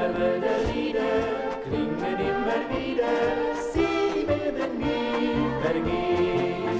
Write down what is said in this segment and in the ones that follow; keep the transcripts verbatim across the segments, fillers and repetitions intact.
Böhmerwälder Lieder klingen immer wieder, sie werden nie vergehen.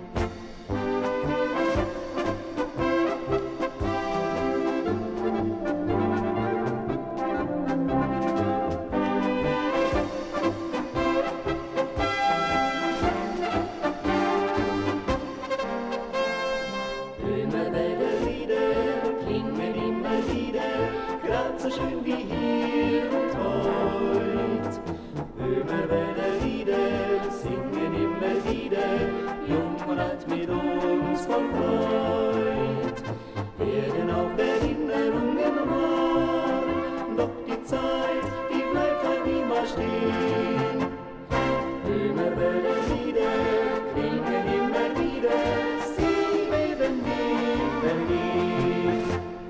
Böhmerwälder Lieder klingen immer wieder, grad so schön wie hier und heut. Böhmerwälder Lieder singen immer wieder, jung und alt mit uns voll Freud. Werden auch Erinnerungen wahr, doch die Zeit, die bleibt halt niemals stehen. Böhmerwälder Lieder klingen immer wieder, sie werden nie vergehen.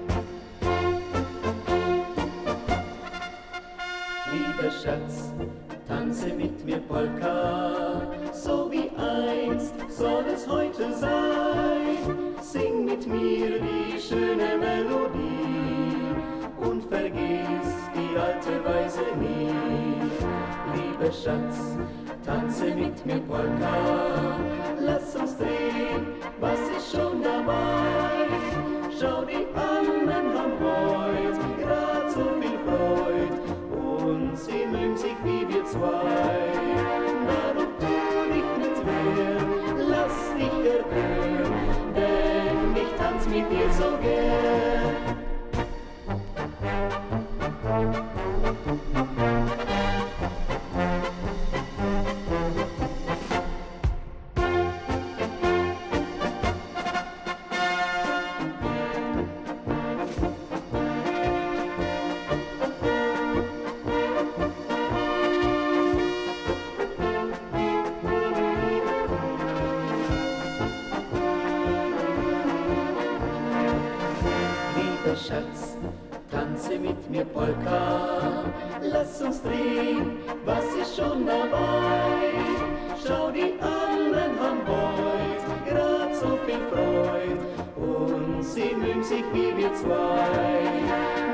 Lieber Schatz, tanze mit mir Polka, so wie einst soll es heute sein. Sing mit mir die schöne Melodie und vergiss die alte Weise nie. Lieber Schatz, tanze mit mir Polka, lass uns drehen, was ist schon dabei? Schau, die anderen haben heut grad so viel Freud und sie mögen sich wie wir zwei. Darum tu dich nicht mehr, lass dich erhören, denn ich tanz mit dir so gern. Schatz, tanze mit mir Polka, lass uns drehen, was ist schon dabei? Schau, die anderen haben heut grad so viel Freud und sie mögen sich wie wir zwei.